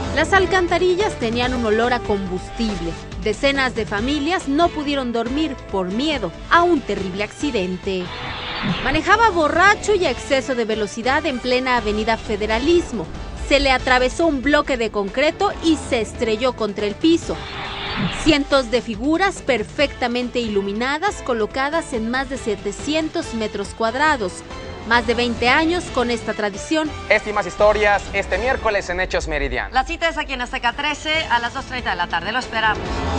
Las alcantarillas tenían un olor a combustible. Decenas de familias no pudieron dormir por miedo a un terrible accidente. Manejaba borracho y a exceso de velocidad en plena avenida Federalismo. Se le atravesó un bloque de concreto y se estrelló contra el piso. Cientos de figuras perfectamente iluminadas colocadas en más de 700 metros cuadrados. Más de 20 años con esta tradición. Esta y más historias este miércoles en Hechos Meridiano. La cita es aquí en Azteca 13 a las 2:30 de la tarde. Lo esperamos.